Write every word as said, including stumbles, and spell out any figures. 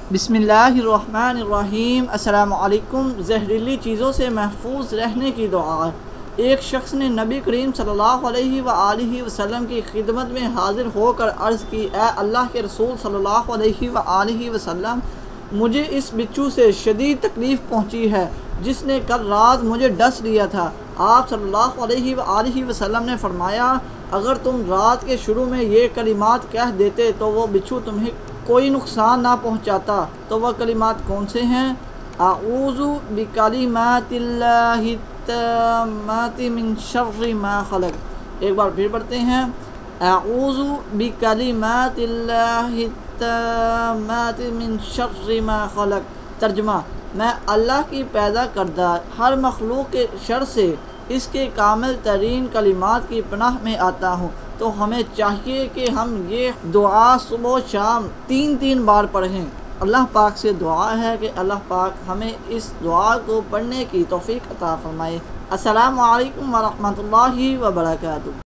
بسم اللہ الرحمن الرحیم۔ السلام علیکم۔ زہریلی چیزوں سے محفوظ رہنے کی دعا۔ ایک شخص نے نبی کریم صلی اللہ علیہ وآلہ وسلم کی خدمت میں حاضر ہو کر عرض کی، اے اللہ کے رسول صلی اللہ علیہ وآلہ وسلم، مجھے اس بچھو سے شدید تکلیف پہنچی ہے جس نے کل رات مجھے ڈس لیا تھا۔ آپ صلی اللہ علیہ وآلہ وسلم نے فرمایا، اگر تم رات کے شروع میں یہ کلمات کہہ دیتے تو وہ بچھو تمہیں کوئی نقصان نہ پہنچاتا۔ تو وہ کلمات کون سے ہیں؟ اعوذ بکلمات اللہ التامات من شر ما خلق۔ ایک بار پھر پڑھتے ہیں، اعوذ بکلمات اللہ التامات من شر ما خلق۔ ترجمہ، میں اللہ کی پیدا کردہ ہر مخلوق کے شر سے اس کے کامل ترین کلمات کی پناہ میں آتا ہوں۔ تو ہمیں چاہیے کہ ہم یہ دعا صبح و شام تین تین بار پڑھیں۔ اللہ پاک سے دعا ہے کہ اللہ پاک ہمیں اس دعا کو پڑھنے کی توفیق عطا فرمائے۔ السلام علیکم ورحمۃ اللہ وبرکاتہ۔